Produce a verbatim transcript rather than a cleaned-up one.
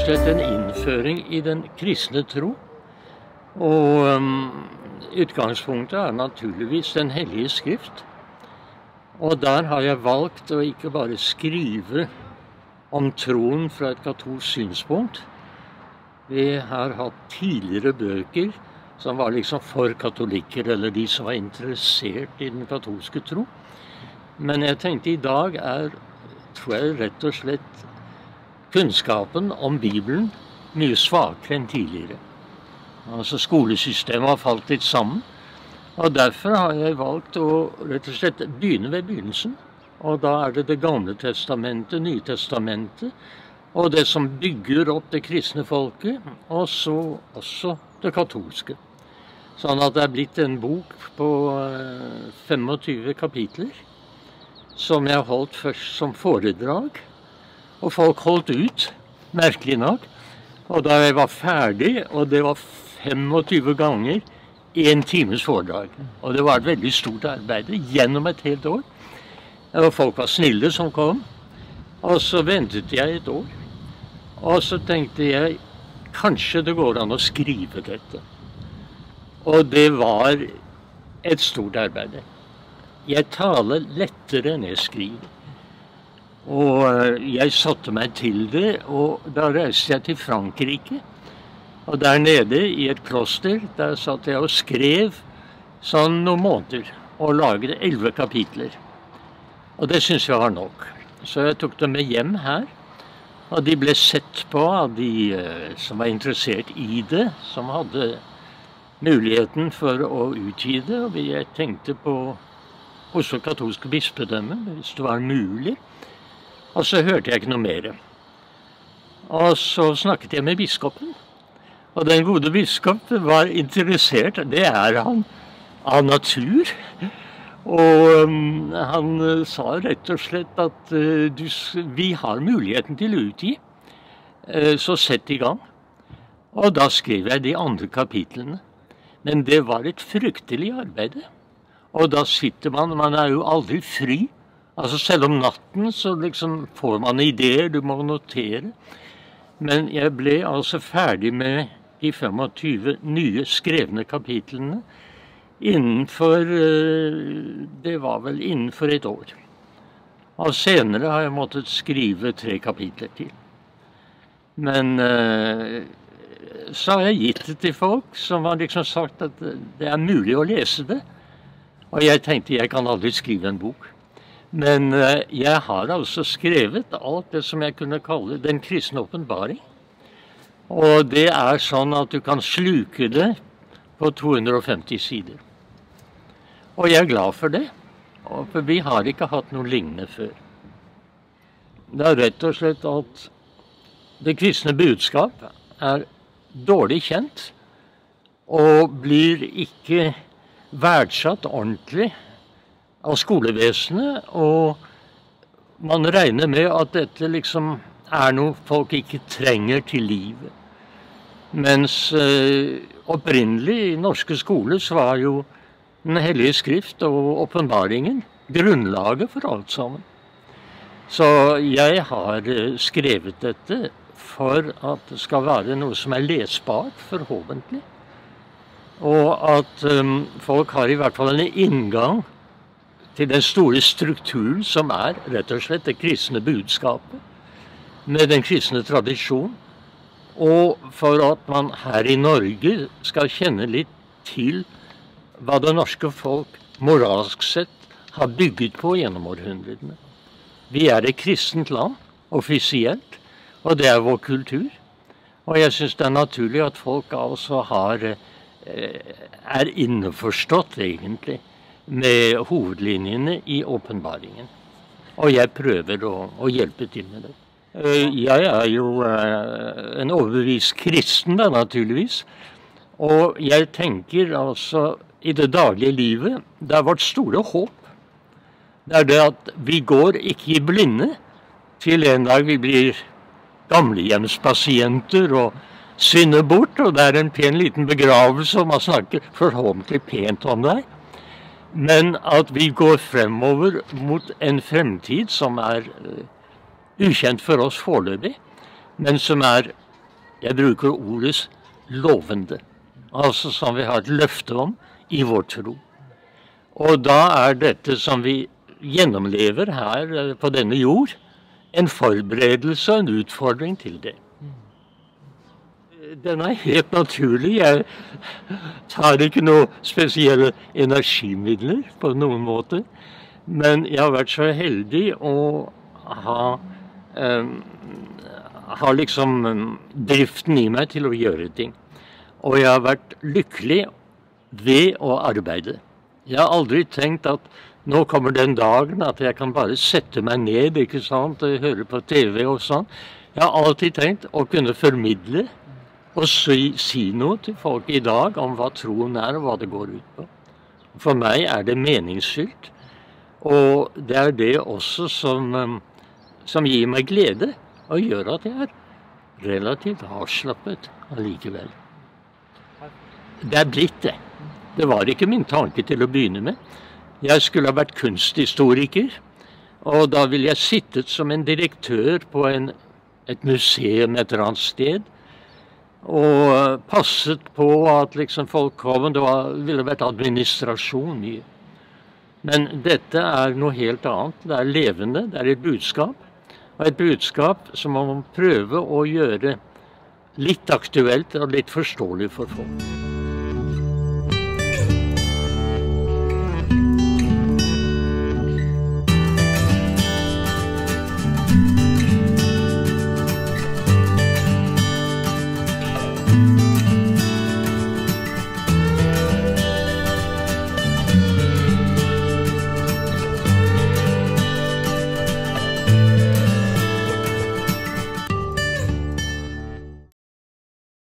slett en innføring i den kristne tro. Og um, utgangspunktet er naturligvis Den hellige skrift. Og der har jeg valgt å ikke bare skrive om troen fra et katolsk synspunkt. Vi har hatt tidligere bøker som var liksom for katolikker, eller de som var interessert i den katolske tro. Men jeg tenkte i dag er, tror jeg, rett og slett kunnskapen om Bibelen mye svakere enn tidligere. Altså skolesystemet har falt litt sammen, og derfor har jeg valgt å rett og slett begynne ved begynnelsen. Og da er det Det gamle testamentet, Nytestamentet, og det som bygger opp det kristne folket, og så også det katolske. Sånn at det er blitt en bok på femogtyve kapitler, som jeg holdt først som foredrag, og folk holdt ut, merkelig nok. Og da jeg var ferdig, og det var femogtyve ganger, en times foredrag. Og det var et veldig stort arbeid gjennom et helt år. Og folk var snille som kom. Og så ventet jeg et år. Og så tenkte jeg, kanskje det går an å skrive dette. Og det var et stort arbeid. Jeg taler lettere enn jeg skriver. Og jeg satte meg til det, og da reiste jeg til Frankrike. Og der nede i et kloster, der satt jeg og skrev sånn noen måneder, og laget elleve kapitler. Og det synes jeg var nok. Så jeg tok dem med hjem her, og de ble sett på av de som var interessert i det, som hadde muligheten for å utgi det. Og jeg tenkte på Oslo katolske bispedømme, hvis det var mulig. Og så hørte jeg ikke noe mer. Og så snakket jeg med biskopen. Og den gode biskop var interessert, det er han, av natur. Og um, han sa rett og slett at uh, du, vi har muligheten til å utgi, uh, så sett i gang. Og da skrev jeg de andre kapitlene. Men det var et fryktelig arbeid. Og da sitter man, man er jo aldri fri. Altså selv om natten så liksom får man ideer, du må notere. Men jeg ble altså ferdig med de femogtyve nye skrevne kapitlene innenfor, det var vel innenfor et år. Og senere har jeg måttet skrive tre kapitler til. Men så har jeg gitt det til folk som har liksom sagt at det er mulig å lese det. Og jeg tenkte jeg kan aldri skrive en bok. Men jeg har altså skrevet alt det som jeg kunne kalle den kristne åpenbaring. Og det er sånn at du kan sluke det på to hundre og femti sider. Og jeg er glad for det, for vi har ikke hatt noe lignende før. Det er rett og slett at det kristne budskap er dårlig kjent, og blir ikke verdsatt ordentlig av skolevesenet, og man regner med at dette liksom er noe folk ikke trenger til livet. Mens eh, opprinnelig i norske skoler så var jo Den hellige skrift og åpenbaringen grunnlaget for alt sammen. Så jeg har skrevet dette for at det skal være noe som er lesbart, forhåpentlig. Og at um, folk har i hvert fall en inngang til den store strukturen som er rett og slett det kristne budskapet, med den kristne tradisjon, og for at man her i Norge skal kjenne litt til hva det norske folk moralsk sett har bygget på gjennom århundrene. Vi er et kristent land, offisielt, og det er vår kultur. Og jeg synes det er naturlig at folk altså har, er innforstått egentlig med hovedlinjene i åpenbaringen. Og jeg prøver å, å hjelpe til med det. Jeg er jo en overbevist kristen da, naturligvis. Og jeg tenker altså i det daglige livet, det er vårt store håp. Det er det at vi går ikke i blinde til en dag vi blir gamlehjemspasienter og synder bort, og det er en pen liten begravelse, og man snakker forhåpentlig pent om det. Men at vi går fremover mot en fremtid som er ukjent for oss foreløpig, men som er Jeg bruker ordet lovende, altså som vi har et løfte om i vår tro. Og da er dette som vi gjennomlever her på denne jord, en forberedelse og en utfordring til det. Den er helt naturlig. Jeg tar ikke noe spesielle energimidler på noen måte, men jeg har vært så heldig å ha, um, ha liksom driften i meg til å gjøre ting. Og jeg har vært lykkelig ved å arbeide. Jeg har aldri tenkt at nå kommer den dagen at jeg kan bare sette meg ned, ikke sant, og høre på T V og sånn. Jeg har alltid tenkt å kunne formidle og si, si noe til folk i dag om hva troen er og hva det går ut på. For meg er det meningsfylt, og det er det også som, som gir meg glede og gjør at jeg er relativt avslappet allikevel. Det er blitt det. Det var ikke min tanke til å begynne med. Jeg skulle ha vært kunsthistoriker, og da ville jeg sittet som en direktør på en, et museum et eller annet sted, og passet på at liksom folk kom, det var, ville vært administrasjon mye. Men dette er noe helt annet. Det er levende, det er et budskap. Og et budskap som man må prøve å gjøre litt aktuelt og litt forståelig for folk.